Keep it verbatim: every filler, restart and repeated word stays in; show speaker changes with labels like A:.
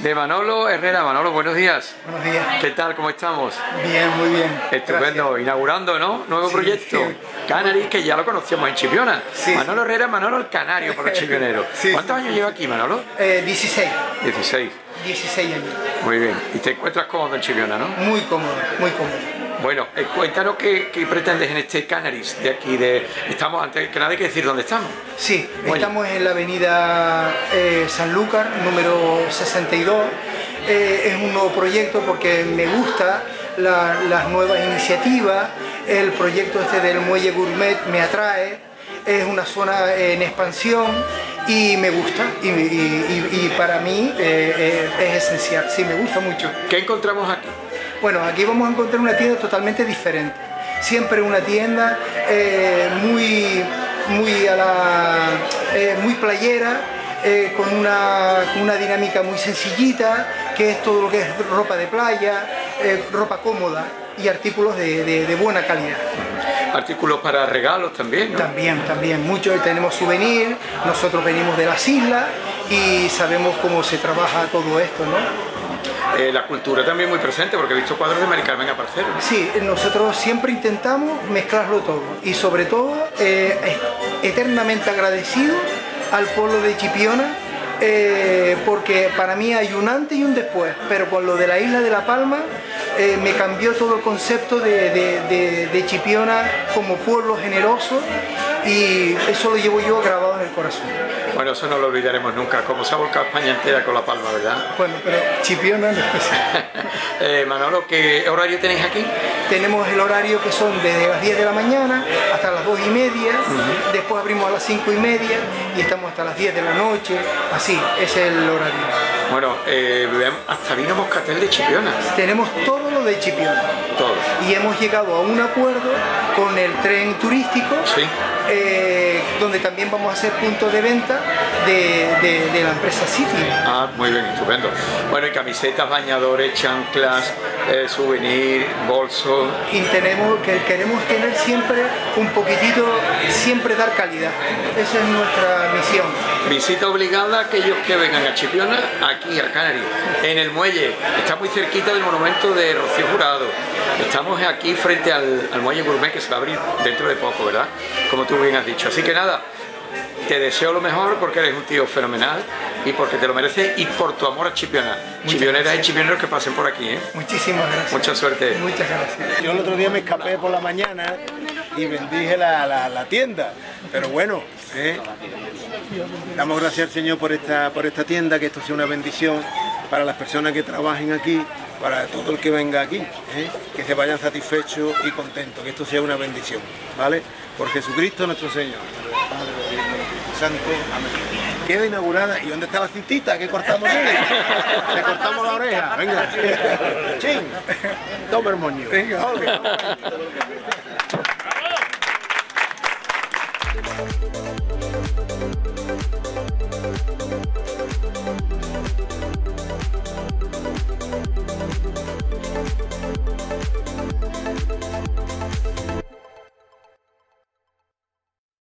A: de Manolo Herrera. Manolo, buenos días.
B: Buenos días.
A: ¿Qué tal? ¿Cómo estamos?
B: Bien, muy bien.
A: Estupendo. Gracias. Inaugurando, ¿no? Nuevo sí, proyecto. Sí. Canaris, que ya lo conocíamos en Chipiona. Sí, Manolo sí. Herrera, Manolo el Canario para los chipioneros. Sí, ¿Cuántos sí. años lleva aquí, Manolo?
B: Eh, dieciséis.
A: dieciséis.
B: dieciséis años.
A: Muy bien. Y te encuentras cómodo en Chipiona, ¿no?
B: Muy cómodo, muy cómodo.
A: Bueno, eh, cuéntanos qué, qué pretendes en este Canaris de aquí. De, estamos, antes que nada hay que decir dónde estamos.
B: Sí, bueno. Estamos en la avenida eh, Sanlúcar, número sesenta y dos. Eh, es un nuevo proyecto porque me gusta la, las nuevas iniciativas. El proyecto este del Muelle Gourmet me atrae. Es una zona en expansión y me gusta. Y, y, y, y para mí eh, eh, es esencial. Sí, me gusta mucho.
A: ¿Qué encontramos aquí?
B: Bueno, aquí vamos a encontrar una tienda totalmente diferente. Siempre una tienda eh, muy, muy, a la, eh, muy playera, eh, con una, una dinámica muy sencillita, que es todo lo que es ropa de playa, eh, ropa cómoda y artículos de, de, de buena calidad.
A: Artículos para regalos también, ¿no?
B: También, también. Muchos tenemos souvenir, nosotros venimos de las islas y sabemos cómo se trabaja todo esto, ¿no?
A: Eh, la cultura también muy presente, porque he visto cuadros de Mari Carmen Aparcero.
B: Sí, nosotros siempre intentamos mezclarlo todo y sobre todo eh, eternamente agradecido al pueblo de Chipiona, eh, porque para mí hay un antes y un después, pero con lo de la isla de La Palma eh, me cambió todo el concepto de, de, de, de Chipiona como pueblo generoso, y eso lo llevo yo grabado en el corazón.
A: Bueno, eso no lo olvidaremos nunca, como se ha volcado España entera con La Palma, ¿verdad?
B: Bueno, pero Chipiona en especial.
A: eh, Manolo, ¿qué horario tenéis aquí?
B: Tenemos el horario que son desde las diez de la mañana hasta las dos y media, uh-huh. Después abrimos a las cinco y media y estamos hasta las diez de la noche, así, ese es el horario.
A: Bueno, eh, hasta vino Moscatel de Chipiona.
B: Tenemos todo lo de Chipiona.
A: Todo.
B: Y hemos llegado a un acuerdo con el tren turístico,
A: sí.
B: eh, donde también vamos a hacer puntos de venta de, de, de la empresa City.
A: Ah, muy bien, estupendo. Bueno, y camisetas, bañadores, chanclas, eh, souvenir, bolsos.
B: Y tenemos, que queremos tener siempre un poquitito, siempre dar calidad. Esa es nuestra misión.
A: Visita obligada a aquellos que vengan a Chipiona, aquí a Canarias, en el muelle. Está muy cerquita del monumento de Rocío Jurado. Estamos aquí frente al, al Muelle Gourmet, que se va a abrir dentro de poco, ¿verdad? Como tú bien has dicho. Así que nada, te deseo lo mejor porque eres un tío fenomenal y porque te lo mereces y por tu amor a Chipiona. Chipioneras y chipioneros que pasen por aquí, ¿eh?
B: Muchísimas gracias.
A: Mucha suerte.
B: Muchas gracias.
C: Yo el otro día me escapé por la mañana y bendije la, la, la tienda, pero bueno, ¿eh? Damos gracias al Señor por esta, por esta tienda, que esto sea una bendición para las personas que trabajen aquí, para todo el que venga aquí, ¿eh? Que se vayan satisfechos y contentos, que esto sea una bendición, ¿vale? Por Jesucristo nuestro Señor, Padre, Hijo, Espíritu Santo, amén. Queda inaugurada. ¿Y dónde está la cintita? ¿Qué cortamos de él? Le cortamos la oreja, venga. Chin, toma el moño. Venga, okay.